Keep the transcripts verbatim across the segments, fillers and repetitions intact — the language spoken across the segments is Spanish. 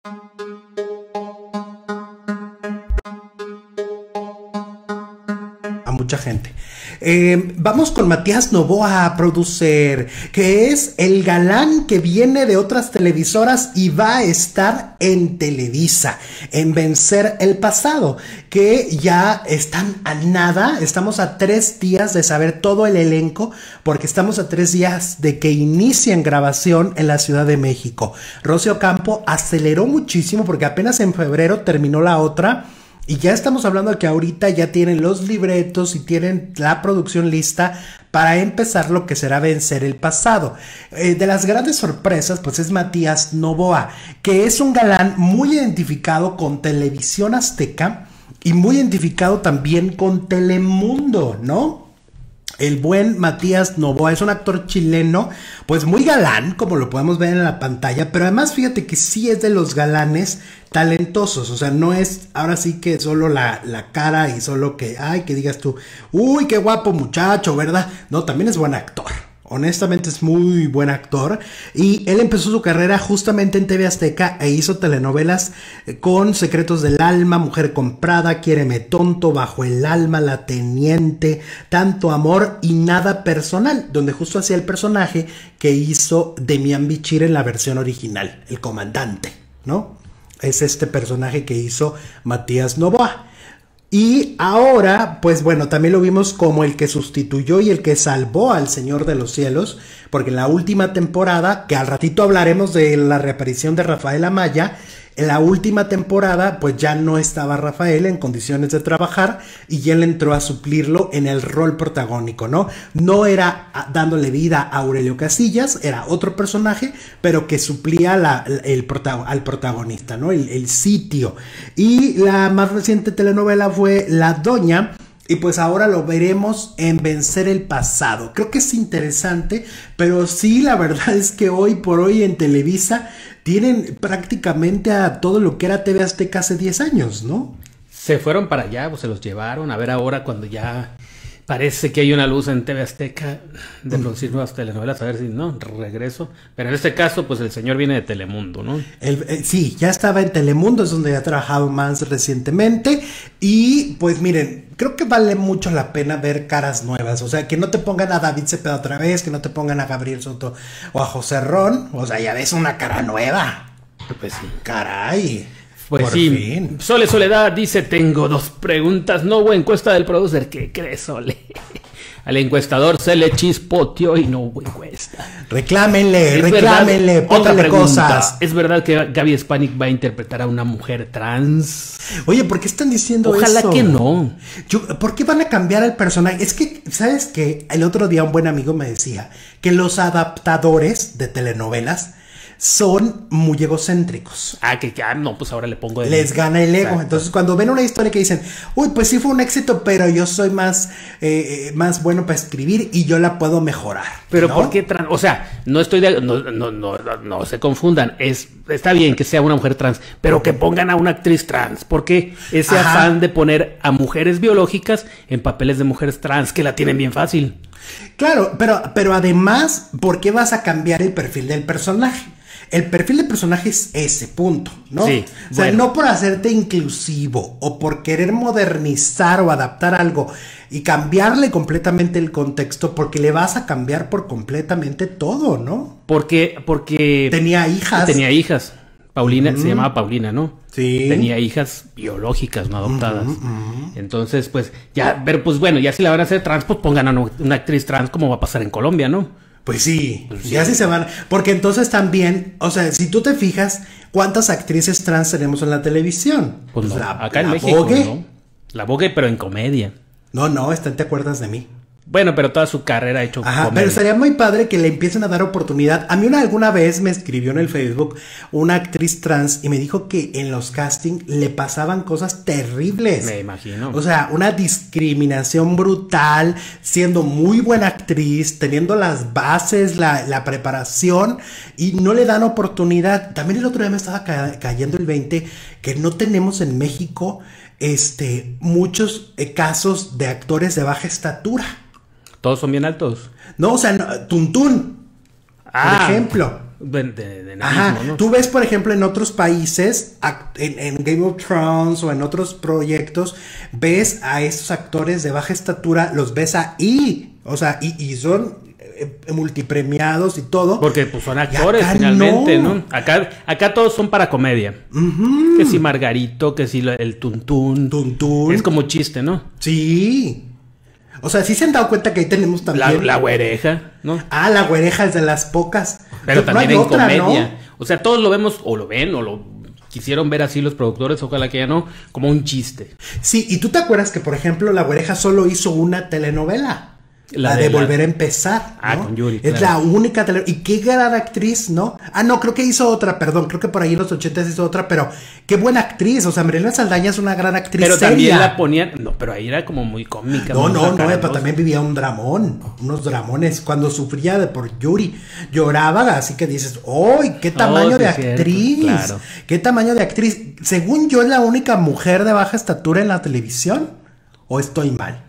A mucha gente. Eh, vamos con Matías Novoa, producer, que es el galán que viene de otras televisoras y va a estar en Televisa, en Vencer el Pasado, que ya están a nada, estamos a tres días de saber todo el elenco, porque estamos a tres días de que inicien grabación en la Ciudad de México. Rocío Ocampo aceleró muchísimo porque apenas en febrero terminó la otra. Y ya estamos hablando de que ahorita ya tienen los libretos y tienen la producción lista para empezar lo que será Vencer el Pasado. Eh, de las grandes sorpresas, pues es Matías Novoa, que es un galán muy identificado con Televisión Azteca y muy identificado también con Telemundo, ¿no? El buen Matías Novoa es un actor chileno, pues muy galán, como lo podemos ver en la pantalla, pero además fíjate que sí es de los galanes talentosos, o sea, no es ahora sí que solo la, la cara y solo que, ay, que digas tú, uy, qué guapo muchacho, ¿verdad? No, también es buen actor. Honestamente es muy buen actor y él empezó su carrera justamente en T V Azteca e hizo telenovelas con Secretos del Alma, Mujer Comprada, Quiéreme Tonto, Bajo el Alma, La Teniente, Tanto Amor y Nada Personal, donde justo hacía el personaje que hizo Demián Bichir en la versión original, el comandante, ¿no? Es este personaje que hizo Matías Novoa. Y ahora, pues bueno, también lo vimos como el que sustituyó y el que salvó al Señor de los Cielos, porque en la última temporada, que al ratito hablaremos de la reaparición de Rafael Amaya, en la última temporada, pues ya no estaba Rafael en condiciones de trabajar y él entró a suplirlo en el rol protagónico, ¿no? No era dándole vida a Aurelio Casillas, era otro personaje, pero que suplía la, el protagon, al protagonista, ¿no? El, el sitio. Y la más reciente telenovela fue La Doña. Y pues ahora lo veremos en Vencer el Pasado. Creo que es interesante, pero sí, la verdad es que hoy por hoy en Televisa tienen prácticamente a todo lo que era T V Azteca hace diez años, ¿no? Se fueron para allá, pues se los llevaron. A ver ahora cuando ya parece que hay una luz en T V Azteca de producir nuevas telenovelas, a ver si no, regreso. Pero en este caso, pues el señor viene de Telemundo, ¿no? El, eh, sí, ya estaba en Telemundo, es donde ha trabajado más recientemente. Y pues miren, creo que vale mucho la pena ver caras nuevas. O sea, que no te pongan a David Cepeda otra vez, que no te pongan a Gabriel Soto o a José Ron. O sea, ya ves una cara nueva. Pues sí. Caray. Pues por sí, fin. Sole Soledad dice, tengo dos preguntas, no hubo encuesta del producer, ¿qué crees, Sole? Al encuestador se le chispoteó y no hubo encuesta. Reclámenle, reclámenle, pónganle cosas. ¿Es verdad que Gaby Spanik va a interpretar a una mujer trans? Oye, ¿por qué están diciendo Ojalá eso? Ojalá que no. Yo, ¿por qué van a cambiar el personaje? Es que, ¿sabes qué? El otro día un buen amigo me decía que los adaptadores de telenovelas son muy egocéntricos. Ah, que ya, no, pues ahora le pongo... De Les gana el ego. Exacto. Entonces, cuando ven una historia que dicen, uy, pues sí fue un éxito, pero yo soy más, eh, más bueno para escribir y yo la puedo mejorar. Pero ¿no? ¿por qué trans? O sea, no estoy de... No, no, no, no, no se confundan. Es, está bien que sea una mujer trans, pero que pongan a una actriz trans. ¿Por qué ese Ajá. afán de poner a mujeres biológicas en papeles de mujeres trans que la tienen bien fácil? Claro, pero, pero además, ¿por qué vas a cambiar el perfil del personaje? El perfil del personaje es ese, punto, ¿no? Sí, o sea, bueno. no por hacerte inclusivo o por querer modernizar o adaptar algo y cambiarle completamente el contexto, porque le vas a cambiar por completamente todo, ¿no? Porque, porque... Tenía hijas. Tenía hijas. Paulina, uh-huh. se llamaba Paulina, ¿no? Sí. Tenía hijas biológicas, no adoptadas. Uh-huh, uh-huh. Entonces, pues, ya, pero pues bueno, ya si la van a hacer trans, pues pongan a una actriz trans como va a pasar en Colombia, ¿no? Pues sí, pues sí, ya sí se van, porque entonces también, o sea, si tú te fijas, ¿cuántas actrices trans tenemos en la televisión? Pues no, la, acá la en México, Vogue. ¿no? La Vogue, pero en comedia. No, no, está, ¿te acuerdas de mí? Bueno, pero toda su carrera ha hecho Ajá, comedia. pero sería muy padre que le empiecen a dar oportunidad. A mí una, alguna vez me escribió en el Facebook una actriz trans y me dijo que en los castings le pasaban cosas terribles. Me imagino. O sea, una discriminación brutal, siendo muy buena actriz, teniendo las bases, la, la preparación y no le dan oportunidad. También el otro día me estaba ca cayendo el veinte que no tenemos en México este, muchos eh, casos de actores de baja estatura. ¿Todos son bien altos? No, o sea, no, Tuntún, ah, por ejemplo. De, de, de Ajá, enanismo, ¿no? tú ves, por ejemplo, en otros países, en, en Game of Thrones o en otros proyectos, ves a estos actores de baja estatura, los ves ahí, o sea, y, y son eh, multipremiados y todo. Porque pues son actores finalmente, no. ¿no? Acá, acá todos son para comedia. Uh-huh. Que si Margarito, que si el Tuntún. Tuntún. Es como chiste, ¿no? Sí. O sea, sí se han dado cuenta que ahí tenemos también... La, la güereja, ¿no? Ah, la güereja es de las pocas. Pero no, también no en otra, comedia. ¿no? O sea, todos lo vemos, o lo ven, o lo quisieron ver así los productores, ojalá que ya no, como un chiste. Sí, y tú te acuerdas que, por ejemplo, la güereja solo hizo una telenovela. La, la de, de la... Volver a Empezar, ¿no? Ah, con Yuri, es claro. la única tele... Y qué gran actriz, ¿no? Ah, no, creo que hizo otra, perdón. Creo que por ahí en los ochentas hizo otra, pero qué buena actriz. O sea, Marilena Saldaña es una gran actriz. Pero seria. También la ponían... No, pero ahí era como muy cómica. No, no, no, pero también vivía un dramón. Unos dramones. Cuando sufría de por Yuri, lloraba, así que dices, ¡ay, qué tamaño oh, de actriz! Cierto, claro. ¡Qué tamaño de actriz! Según yo, es la única mujer de baja estatura en la televisión. ¿O estoy mal?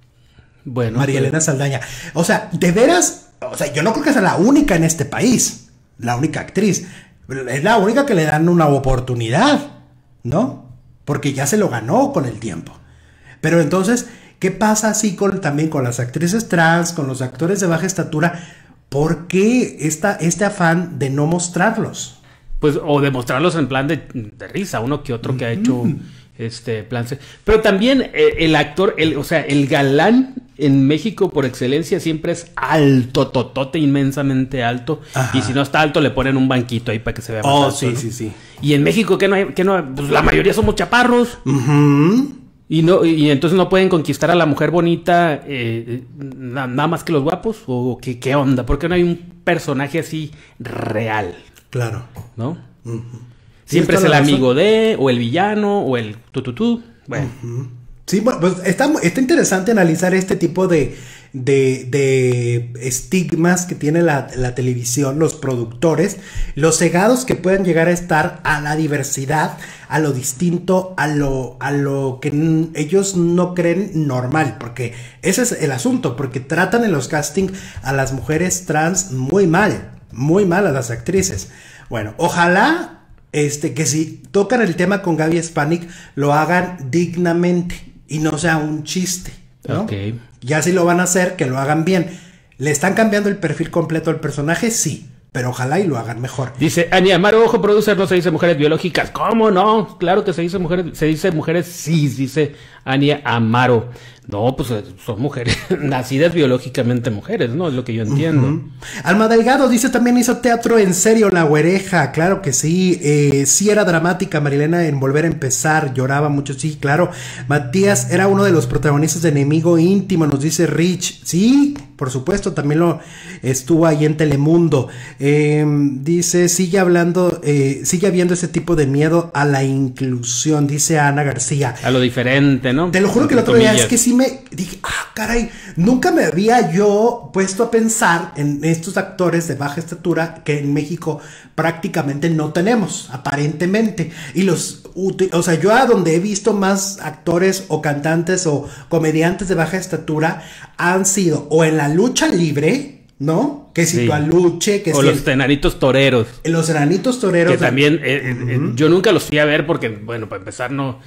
Bueno, María Elena pues... Saldaña. O sea, de veras, o sea, yo no creo que sea la única en este país, la única actriz. Es la única que le dan una oportunidad, ¿no? Porque ya se lo ganó con el tiempo. Pero entonces, ¿qué pasa así con, también con las actrices trans, con los actores de baja estatura? ¿Por qué esta, este afán de no mostrarlos? Pues, o de mostrarlos en plan de, de risa, uno que otro que ha hecho... Este plan, pero también eh, el actor, el, o sea, el galán en México por excelencia siempre es alto, totote, inmensamente alto. Ajá. Y si no está alto le ponen un banquito ahí para que se vea más oh, alto, sí, ¿no? sí, sí. Y en México que no hay, que no, pues la mayoría somos chaparros. Uh-huh. Y no, y entonces no pueden conquistar a la mujer bonita eh, na, nada más que los guapos, o qué, qué onda, porque no hay un personaje así real. Claro. ¿No? Uh-huh. Siempre es el amigo de, o el villano, o el tututú. Bueno. Uh-huh. Sí, bueno, pues está, está interesante analizar este tipo de, de, de estigmas que tiene la, la televisión, los productores, los cegados que pueden llegar a estar a la diversidad, a lo distinto, a lo, a lo que n- ellos no creen normal, porque ese es el asunto, porque tratan en los castings a las mujeres trans muy mal, muy mal a las actrices. Bueno, ojalá... Este, que si tocan el tema con Gaby Spanik, lo hagan dignamente y no sea un chiste, ¿no? Okay. Ya si lo van a hacer, que lo hagan bien. ¿Le están cambiando el perfil completo al personaje? Sí, pero ojalá y lo hagan mejor. Dice Ania Amaro, ojo, producer, no se dice mujeres biológicas. ¿Cómo no? Claro que se dice mujeres, se dice mujeres cis, dice Ania Amaro. No, pues son mujeres, nacidas biológicamente mujeres, ¿no? Es lo que yo entiendo. Uh-huh. Alma Delgado dice, también hizo teatro en serio, La Güereja. Claro que sí. Eh, sí era dramática Marilena en Volver a Empezar. Lloraba mucho, sí, claro. Matías era uno de los protagonistas de Enemigo Íntimo, nos dice Rich. Sí, por supuesto, también lo estuvo ahí en Telemundo. Eh, dice, sigue hablando, eh, sigue habiendo ese tipo de miedo a la inclusión, dice Ana García. A lo diferente, ¿no? Te lo juro que el otro día es que sí me dije, ah, caray, nunca me había yo puesto a pensar en estos actores de baja estatura que en México prácticamente no tenemos, aparentemente. Y los, o sea, yo a donde he visto más actores o cantantes o comediantes de baja estatura han sido o en la lucha libre, ¿no? Que si sí. tu aluche, que o si los el, enanitos toreros. Los enanitos toreros. Que también, eh, uh-huh. eh, yo nunca los fui a ver porque, bueno, para empezar, no,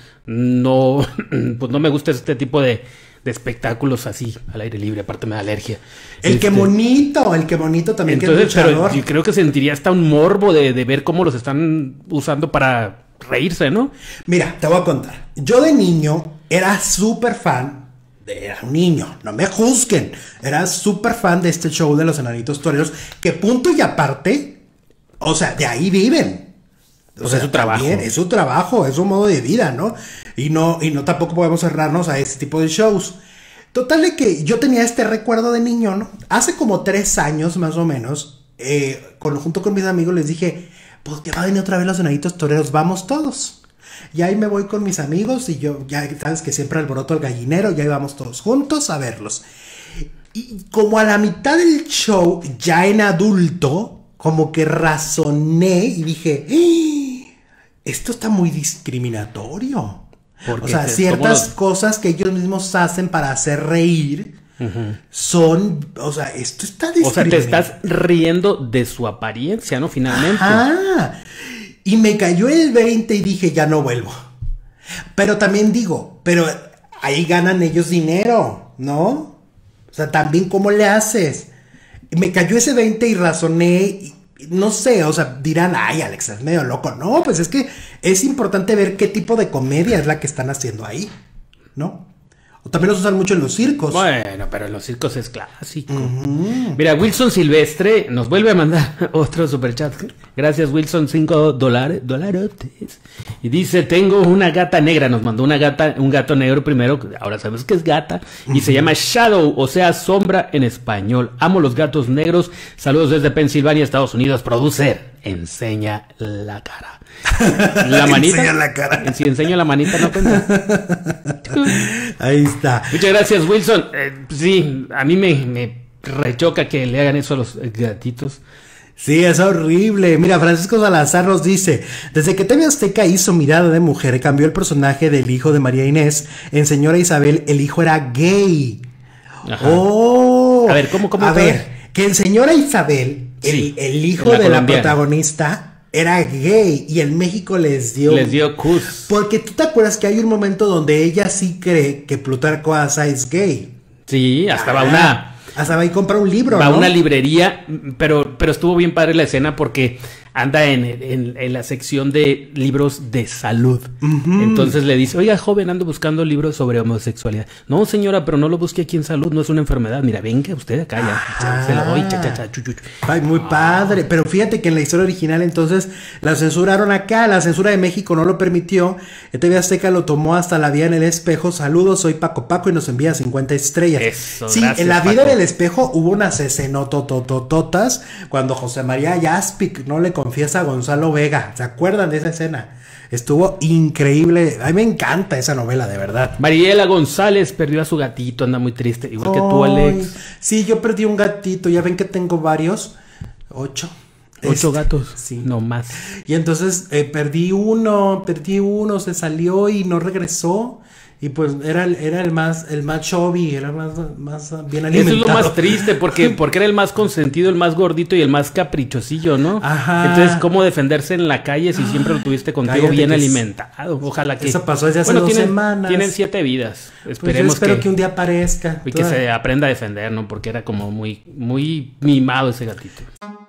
no, pues no me gusta este tipo de, de espectáculos así, al aire libre, aparte me da alergia. El este, que bonito, el que bonito también. Entonces, que es pero yo creo que sentiría hasta un morbo de, de ver cómo los están usando para reírse, ¿no? Mira, te voy a contar. Yo de niño era súper fan. Era un niño, no me juzguen. Era súper fan de este show de los enanitos toreros. Que punto y aparte, o sea, de ahí viven. O, o sea, es su trabajo. También, es su trabajo, es su modo de vida, ¿no? Y no, y no tampoco podemos cerrarnos a este tipo de shows. Total de que yo tenía este recuerdo de niño, ¿no? Hace como tres años más o menos, eh, con, junto con mis amigos les dije, pues ya va a venir otra vez los enanitos toreros, vamos todos. Y ahí me voy con mis amigos y yo, ya sabes que siempre alboroto el gallinero, ya íbamos todos juntos a verlos. Y como a la mitad del show, ya en adulto, como que razoné y dije, ¡eh! Esto está muy discriminatorio. O sea, ciertas cosas que ellos mismos hacen para hacer reír, Uh-huh. Son, o sea, esto está O sea, te estás riendo de su apariencia, ¿no? Finalmente. Ah, y me cayó el veinte y dije, ya no vuelvo. Pero también digo, pero ahí ganan ellos dinero, ¿no? O sea, también, ¿cómo le haces? Me cayó ese veinte y razoné, y, no sé, o sea, dirán, ay, Alex, es medio loco. No, pues es que es importante ver qué tipo de comedia es la que están haciendo ahí, ¿no? O también los usan mucho en los circos. Bueno, pero en los circos es clásico. Uh-huh. Mira, Wilson Silvestre nos vuelve a mandar otro superchat. Gracias, Wilson, cinco dólares, dolarotes. Y dice, tengo una gata negra. Nos mandó una gata, un gato negro primero. Ahora sabemos que es gata. Y uh-huh. se llama Shadow, o sea, sombra en español. Amo los gatos negros. Saludos desde Pensilvania, Estados Unidos. Producer, enseña la cara. La manita. Enseña la cara. Si enseño la manita, no pensa. Ahí está. Muchas gracias, Wilson. Eh, sí, a mí me, me rechoca que le hagan eso a los gatitos. Sí, es horrible. Mira, Francisco Salazar nos dice, desde que T V Azteca hizo Mirada de Mujer, cambió el personaje del hijo de María Inés. En Señora Isabel, el hijo era gay. Ajá. Oh. A ver, ¿cómo, cómo? A ver, que en Señora Isabel, sí, el, el hijo la de colombiana. La protagonista era gay y en México les dio... Les dio cus. Porque tú te acuerdas que hay un momento donde ella sí cree que Plutarco Asa es gay. Sí, hasta ah, va una... Hasta va y compra un libro, Va a ¿no? una librería, pero, pero estuvo bien padre la escena porque anda en, en, en la sección de libros de salud. Uh-huh. Entonces le dice, oiga, joven, ando buscando libros sobre homosexualidad. No, señora, pero no lo busque aquí en salud, no es una enfermedad. Mira, venga usted acá, ya, ah, se lo doy, cha, cha, cha, chu, chu. Ay, muy ah. padre. Pero fíjate que en la historia original entonces la censuraron acá, la censura de México no lo permitió. El T V Azteca lo tomó hasta La Vida en el Espejo. Saludos, soy Paco Paco y nos envía cincuenta estrellas. Eso, sí, gracias, en La Vida Paco. En el Espejo hubo unas escenotototototas cuando José María Jaspic no le confiesa a Gonzalo Vega. ¿Se acuerdan de esa escena? Estuvo increíble. A mí me encanta esa novela, de verdad. Mariela González perdió a su gatito, anda muy triste. Igual que tú, Alex. Sí, yo perdí un gatito. Ya ven que tengo varios. Ocho. Ocho este, gatos. Sí. No más. Y entonces eh, perdí uno, perdí uno, se salió y no regresó. Y pues era, era el más el más chubby, era el más, más bien alimentado. Eso es lo más triste, porque, porque era el más consentido, el más gordito y el más caprichosillo, ¿no? Ajá. Entonces, ¿cómo defenderse en la calle si siempre lo tuviste contigo Cállate bien alimentado? Ojalá que... Eso pasó desde hace bueno, dos tienen, semanas. Tienen siete vidas. Esperemos pues yo espero que... que un día aparezca. Y toda... que se aprenda a defender, ¿no? Porque era como muy, muy mimado ese gatito.